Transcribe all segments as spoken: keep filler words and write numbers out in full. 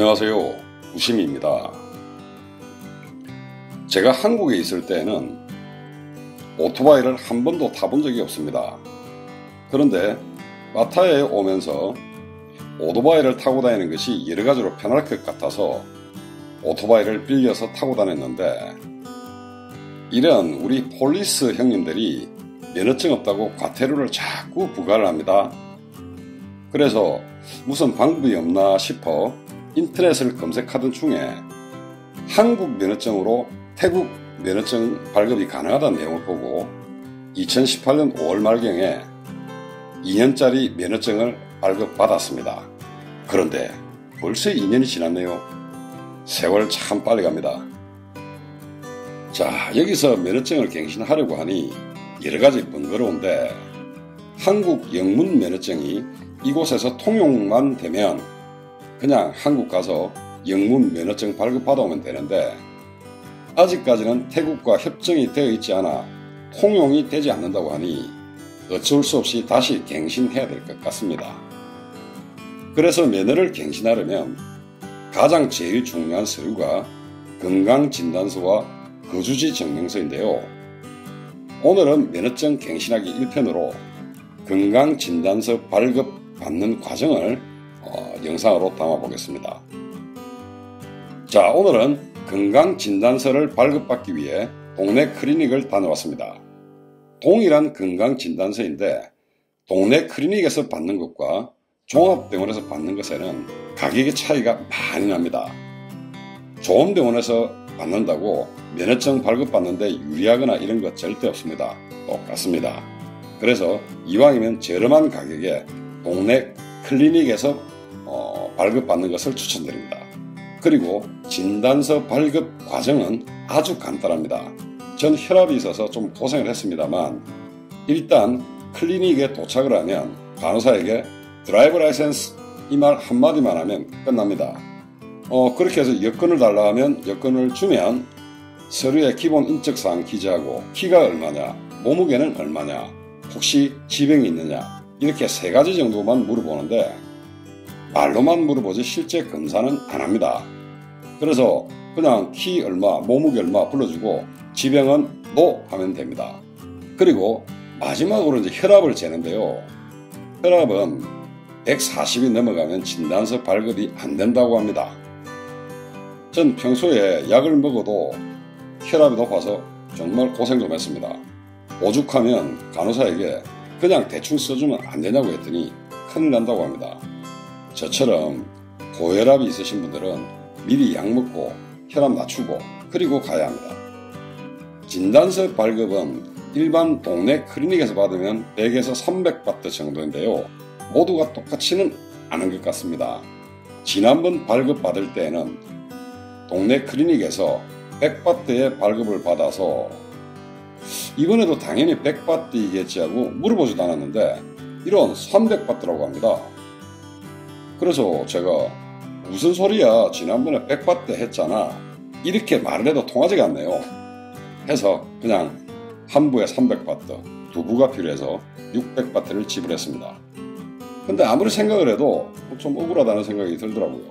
안녕하세요. 우심입니다. 제가 한국에 있을 때에는 오토바이를 한 번도 타본 적이 없습니다. 그런데 마타에 오면서 오토바이를 타고 다니는 것이 여러 가지로 편할 것 같아서 오토바이를 빌려서 타고 다녔는데, 이런 우리 폴리스 형님들이 면허증 없다고 과태료를 자꾸 부과를 합니다. 그래서 무슨 방법이 없나 싶어 인터넷을 검색하던 중에 한국 면허증으로 태국 면허증 발급이 가능하다는 내용을 보고 이천십팔 년 오월 말경에 이 년짜리 면허증을 발급받았습니다. 그런데 벌써 이 년이 지났네요. 세월 참 빨리 갑니다. 자, 여기서 면허증을 갱신하려고 하니 여러가지 번거로운데, 한국 영문 면허증이 이곳에서 통용만 되면 그냥 한국 가서 영문 면허증 발급받아오면 되는데, 아직까지는 태국과 협정이 되어 있지 않아 통용이 되지 않는다고 하니 어쩔 수 없이 다시 갱신해야 될 것 같습니다. 그래서 면허를 갱신하려면 가장 제일 중요한 서류가 건강진단서와 거주지 증명서인데요. 오늘은 면허증 갱신하기 일 편으로 건강진단서 발급받는 과정을 어, 영상으로 담아보겠습니다. 자, 오늘은 건강진단서를 발급받기 위해 동네 클리닉을 다녀왔습니다. 동일한 건강진단서인데 동네 클리닉에서 받는 것과 종합병원에서 받는 것에는 가격의 차이가 많이 납니다. 좋은 병원에서 받는다고 면허증 발급받는데 유리하거나 이런 것 절대 없습니다. 똑같습니다. 그래서 이왕이면 저렴한 가격에 동네 클리닉에서 어, 발급받는 것을 추천드립니다. 그리고 진단서 발급 과정은 아주 간단합니다. 전 혈압이 있어서 좀 고생을 했습니다만, 일단 클리닉에 도착을 하면 간호사에게 드라이버 라이센스 이 말 한마디만 하면 끝납니다. 어, 그렇게 해서 여권을 달라 하면 여권을 주면 서류에 기본 인적사항 기재하고 키가 얼마냐, 몸무게는 얼마냐, 혹시 지병이 있느냐, 이렇게 세 가지 정도만 물어보는데 말로만 물어보지 실제 검사는 안 합니다. 그래서 그냥 키 얼마, 몸무게 얼마 불러주고 지병은 노 하면 됩니다. 그리고 마지막으로 이제 혈압을 재는데요. 혈압은 백사십이 넘어가면 진단서 발급이 안 된다고 합니다. 전 평소에 약을 먹어도 혈압이 높아서 정말 고생 좀 했습니다. 오죽하면 간호사에게 그냥 대충 써주면 안 되냐고 했더니 큰일 난다고 합니다. 저처럼 고혈압이 있으신 분들은 미리 약 먹고 혈압 낮추고 그리고 가야 합니다. 진단서 발급은 일반 동네 클리닉에서 받으면 백에서 삼백 바트 정도인데요. 모두가 똑같지는 않은 것 같습니다. 지난번 발급받을 때에는 동네 클리닉에서 백 바트의 발급을 받아서 이번에도 당연히 백 바트이겠지 하고 물어보지도 않았는데 이런 삼백 바트라고 합니다. 그래서 제가 무슨 소리야, 지난번에 백 바트 했잖아, 이렇게 말을 해도 통하지가 않네요. 해서 그냥 한 부에 삼백 바트, 두 부가 필요해서 육백 바트를 지불했습니다. 근데 아무리 생각을 해도 좀 억울하다는 생각이 들더라고요.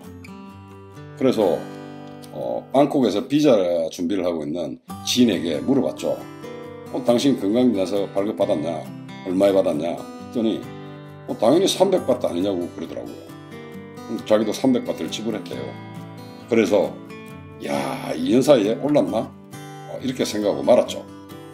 그래서 어, 방콕에서 비자 준비를 하고 있는 지인에게 물어봤죠. 어, 당신 건강진단서 발급받았냐? 얼마에 받았냐? 했더니 어, 당연히 삼백 바트 아니냐고 그러더라고요. 자기도 삼백 바트를 지불했대요. 그래서 야, 이 년 사이에 올랐나? 어, 이렇게 생각하고 말았죠.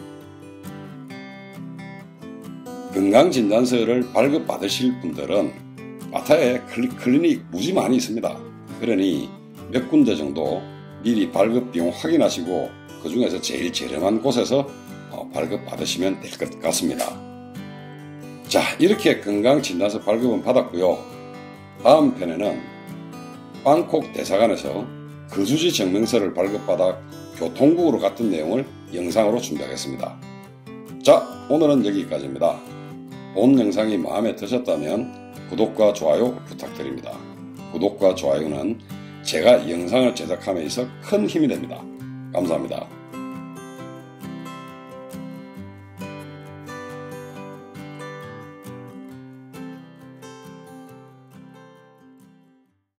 건강진단서를 발급받으실 분들은 마타에 클리닉 무지 많이 있습니다. 그러니 몇 군데 정도 미리 발급 비용 확인하시고 그 중에서 제일 저렴한 곳에서 어, 발급받으시면 될 것 같습니다. 자, 이렇게 건강진단서 발급은 받았고요. 다음 편에는 방콕 대사관에서 거주지 증명서를 발급받아 교통국으로 갔던 내용을 영상으로 준비하겠습니다. 자, 오늘은 여기까지입니다. 본 영상이 마음에 드셨다면 구독과 좋아요 부탁드립니다. 구독과 좋아요는 제가 영상을 제작함에 있어 큰 힘이 됩니다. 감사합니다.